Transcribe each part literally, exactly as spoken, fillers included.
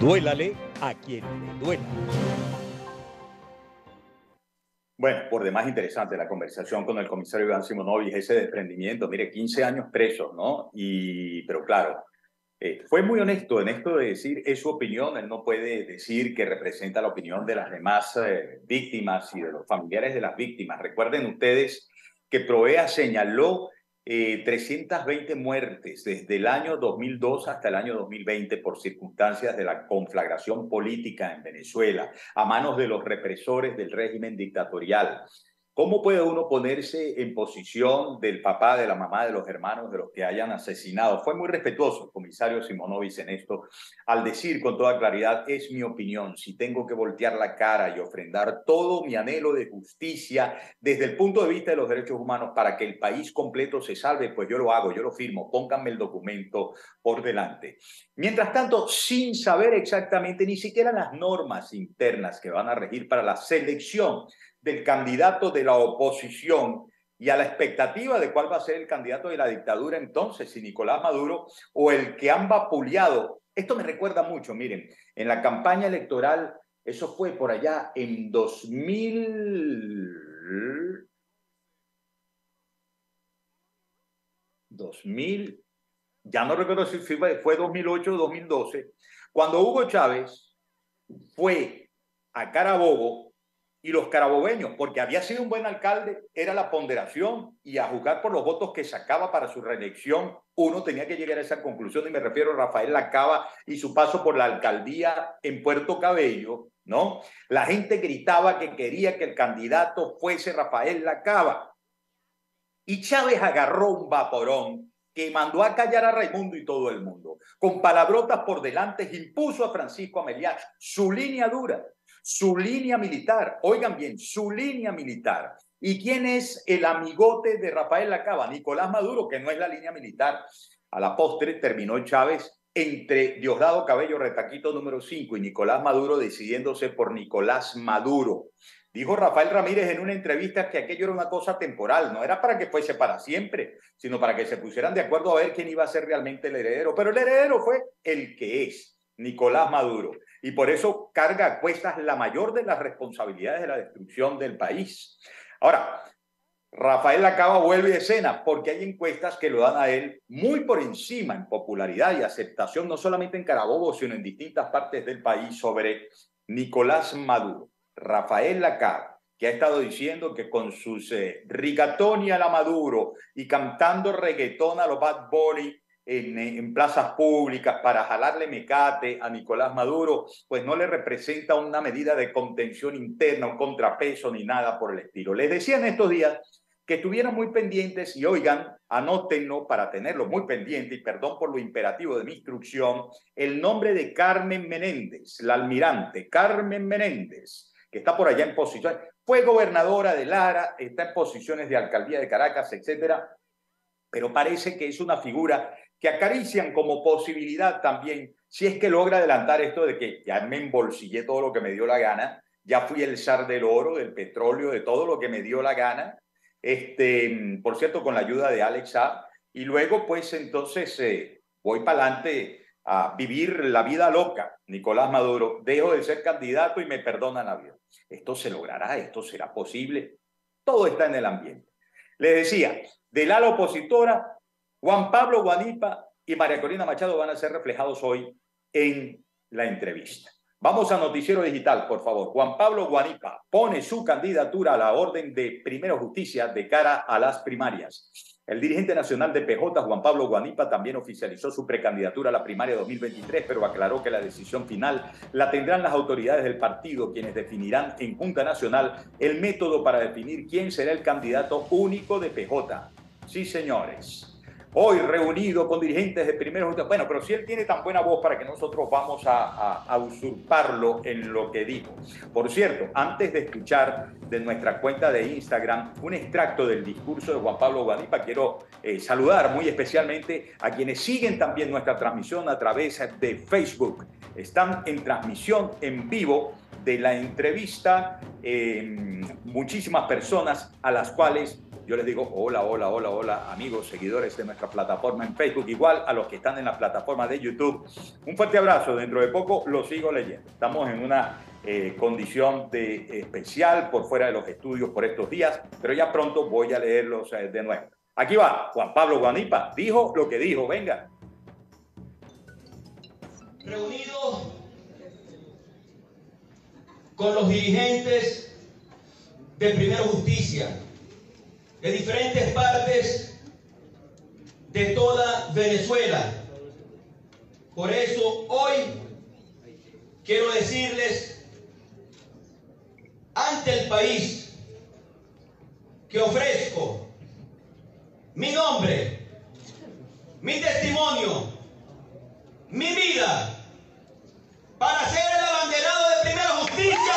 Duélale a quien le duela. Bueno, por demás interesante la conversación con el comisario Iván Simonovic, ese desprendimiento, mire, quince años presos, ¿no? Y, pero claro, eh, fue muy honesto en esto de decir, es su opinión, él no puede decir que representa la opinión de las demás eh, víctimas y de los familiares de las víctimas. Recuerden ustedes que Provea señaló eh, trescientas veinte muertes desde el año dos mil dos hasta el año dos mil veinte por circunstancias de la conflagración política en Venezuela, a manos de los represores del régimen dictatorial. ¿Cómo puede uno ponerse en posición del papá, de la mamá, de los hermanos, de los que hayan asesinado? Fue muy respetuoso el comisario Simonovic en esto, al decir con toda claridad, es mi opinión, si tengo que voltear la cara y ofrendar todo mi anhelo de justicia desde el punto de vista de los derechos humanos para que el país completo se salve, pues yo lo hago, yo lo firmo, pónganme el documento por delante. Mientras tanto, sin saber exactamente ni siquiera las normas internas que van a regir para la selección del candidato de la oposición y a la expectativa de cuál va a ser el candidato de la dictadura entonces, si Nicolás Maduro o el que han vapuleado. Esto me recuerda mucho, miren, en la campaña electoral, eso fue por allá en dos mil... dos mil, ya no recuerdo si fue dos mil ocho o dos mil doce, cuando Hugo Chávez fue a Carabobo y los carabobeños, porque había sido un buen alcalde, era la ponderación y a juzgar por los votos que sacaba para su reelección, uno tenía que llegar a esa conclusión y me refiero a Rafael Lacaba y su paso por la alcaldía en Puerto Cabello, ¿no? La gente gritaba que quería que el candidato fuese Rafael Lacaba y Chávez agarró un vaporón que mandó a callar a Raimundo y todo el mundo. Con palabrotas por delante impuso a Francisco Ameliach su línea dura, su línea militar. Oigan bien, su línea militar. ¿Y quién es el amigote de Rafael Lacaba? Nicolás Maduro, que no es la línea militar. A la postre terminó Chávez entre Diosdado Cabello Retaquito número cinco y Nicolás Maduro decidiéndose por Nicolás Maduro. Dijo Rafael Ramírez en una entrevista que aquello era una cosa temporal, no era para que fuese para siempre, sino para que se pusieran de acuerdo a ver quién iba a ser realmente el heredero. Pero el heredero fue el que es, Nicolás Maduro. Y por eso carga a cuestas la mayor de las responsabilidades de la destrucción del país. Ahora, Rafael Lacaba vuelve a escena porque hay encuestas que lo dan a él muy por encima en popularidad y aceptación, no solamente en Carabobo, sino en distintas partes del país sobre Nicolás Maduro. Rafael Lacaba, que ha estado diciendo que con sus eh, rigatoni a la Maduro y cantando reggaetón a los Bad Bunny en, en plazas públicas para jalarle mecate a Nicolás Maduro, pues no le representa una medida de contención interna, un contrapeso ni nada por el estilo. Les decía en estos días que estuvieran muy pendientes y oigan, anótenlo para tenerlo muy pendiente y perdón por lo imperativo de mi instrucción, el nombre de Carmen Menéndez, la almirante Carmen Menéndez, que está por allá en posiciones, fue gobernadora de Lara, está en posiciones de alcaldía de Caracas, etcétera, pero parece que es una figura que acarician como posibilidad también, si es que logra adelantar esto de que ya me embolsillé todo lo que me dio la gana, ya fui el zar del oro, del petróleo, de todo lo que me dio la gana, este, por cierto, con la ayuda de Alex Saab, y luego pues entonces eh, voy para adelante a vivir la vida loca, Nicolás Maduro, dejo de ser candidato y me perdonan la vida. ¿Esto se logrará? ¿Esto será posible? Todo está en el ambiente. Les decía, del ala opositora, Juan Pablo Guanipa y María Corina Machado van a ser reflejados hoy en la entrevista. Vamos a Noticiero Digital, por favor. Juan Pablo Guanipa pone su candidatura a la orden de Primero Justicia de cara a las primarias. El dirigente nacional de P J, Juan Pablo Guanipa, también oficializó su precandidatura a la primaria dos mil veintitrés, pero aclaró que la decisión final la tendrán las autoridades del partido, quienes definirán en Junta Nacional el método para definir quién será el candidato único de P J. Sí, señores. Hoy reunido con dirigentes de Primero Justicia. Bueno, pero si él tiene tan buena voz para que nosotros vamos a, a, a usurparlo en lo que dijo. Por cierto, antes de escuchar de nuestra cuenta de Instagram un extracto del discurso de Juan Pablo Guanipa, quiero eh, saludar muy especialmente a quienes siguen también nuestra transmisión a través de Facebook. Están en transmisión en vivo de la entrevista eh, muchísimas personas a las cuales yo les digo hola, hola, hola, hola, amigos, seguidores de nuestra plataforma en Facebook, igual a los que están en la plataforma de YouTube. Un fuerte abrazo, dentro de poco lo sigo leyendo. Estamos en una eh, condición de especial por fuera de los estudios por estos días, pero ya pronto voy a leerlos eh, de nuevo. Aquí va, Juan Pablo Guanipa, dijo lo que dijo, venga. Reunido con los dirigentes de Primero Justicia, de diferentes partes de toda Venezuela. Por eso hoy quiero decirles ante el país que ofrezco mi nombre, mi testimonio, mi vida para ser el abanderado de Primera Justicia.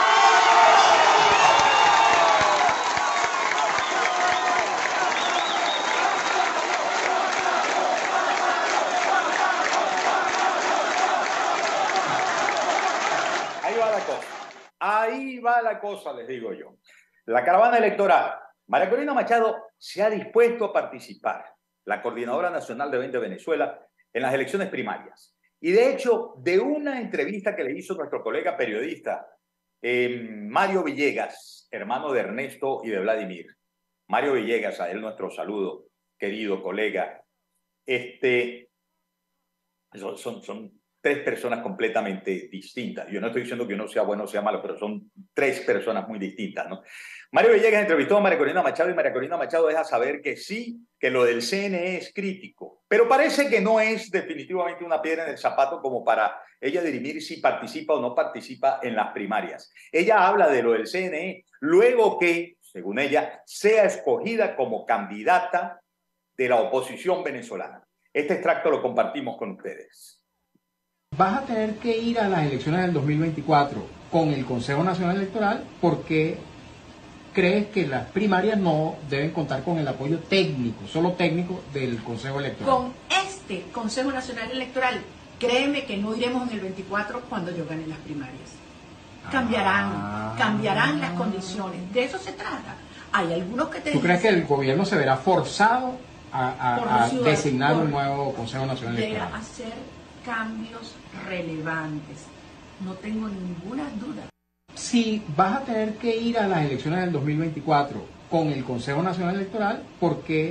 Ahí va la cosa, ahí va la cosa, les digo yo. La caravana electoral. María Corina Machado se ha dispuesto a participar, la Coordinadora Nacional de veinte Venezuela, en las elecciones primarias. Y de hecho, de una entrevista que le hizo nuestro colega periodista, eh, Mario Villegas, hermano de Ernesto y de Vladimir. Mario Villegas, a él nuestro saludo, querido colega. Este, son, son, son tres personas completamente distintas. Yo no estoy diciendo que uno sea bueno o sea malo, pero son tres personas muy distintas, ¿no? Mario Villegas entrevistó a María Corina Machado y María Corina Machado deja saber que sí, que lo del C N E es crítico, pero parece que no es definitivamente una piedra en el zapato como para ella dirimir si participa o no participa en las primarias. Ella habla de lo del C N E luego que, según ella, sea escogida como candidata de la oposición venezolana. Este extracto lo compartimos con ustedes. Vas a tener que ir a las elecciones del dos mil veinticuatro con el Consejo Nacional Electoral porque crees que las primarias no deben contar con el apoyo técnico, solo técnico del Consejo Electoral. Con este Consejo Nacional Electoral, créeme que no iremos en el veinticuatro cuando yo gane las primarias. Cambiarán, Ah. cambiarán las condiciones. De eso se trata. Hay algunos que te ¿Tú crees que dicen, el gobierno se verá forzado a, a- Por a los ciudadanos, designar por- un nuevo Consejo Nacional de Electoral? hacer cambios relevantes? No tengo ninguna duda. Si vas a tener que ir a las elecciones del dos mil veinticuatro con el Consejo Nacional Electoral porque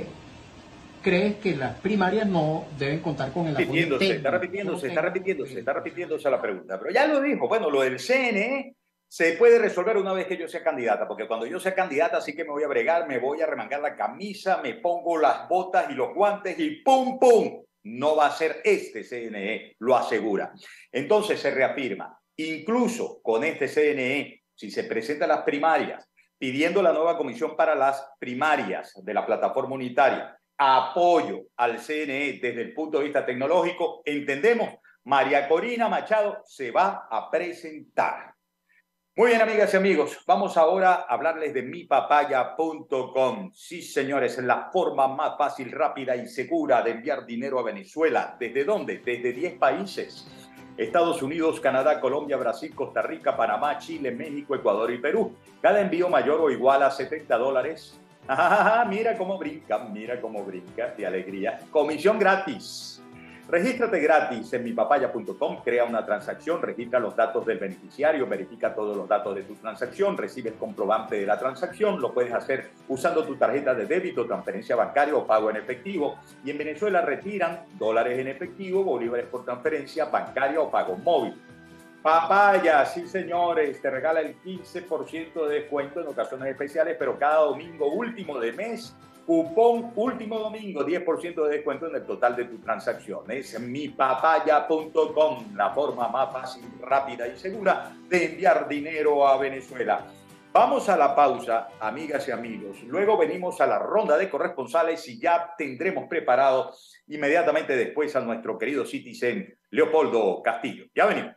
crees que las primarias no deben contar con el apoyo Repitiéndose, técnico. está repitiéndose, solo está técnico repitiéndose, del está Consejo. repitiéndose la pregunta. Pero ya lo dijo, bueno, lo del C N E se puede resolver una vez que yo sea candidata, porque cuando yo sea candidata sí que me voy a bregar, me voy a remangar la camisa, me pongo las botas y los guantes y ¡pum, pum! No va a ser este C N E, lo asegura. Entonces se reafirma, incluso con este C N E, si se presentan las primarias, pidiendo la nueva comisión para las primarias de la plataforma unitaria, apoyo al C N E desde el punto de vista tecnológico, entendemos, María Corina Machado se va a presentar. Muy bien, amigas y amigos, vamos ahora a hablarles de mi papaya punto com. Sí, señores, es la forma más fácil, rápida y segura de enviar dinero a Venezuela. ¿Desde dónde? Desde diez países. Estados Unidos, Canadá, Colombia, Brasil, Costa Rica, Panamá, Chile, México, Ecuador y Perú. Cada envío mayor o igual a setenta dólares. Ah, mira cómo brinca, mira cómo brinca, de alegría. Comisión gratis. Regístrate gratis en mi papaya punto com, crea una transacción, registra los datos del beneficiario, verifica todos los datos de tu transacción, recibe el comprobante de la transacción, lo puedes hacer usando tu tarjeta de débito, transferencia bancaria o pago en efectivo. Y en Venezuela retiran dólares en efectivo, bolívares por transferencia bancaria o pago móvil. Papaya, sí señores, te regala el quince por ciento de descuento en ocasiones especiales, pero cada domingo último de mes, cupón último domingo, diez por ciento de descuento en el total de tu transacción. Es mi papaya punto com, la forma más fácil, rápida y segura de enviar dinero a Venezuela. Vamos a la pausa, amigas y amigos. Luego venimos a la ronda de corresponsales y ya tendremos preparado inmediatamente después a nuestro querido citizen Leopoldo Castillo. Ya venimos.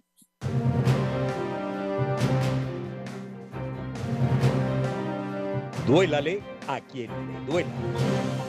Duélale a quien le duela.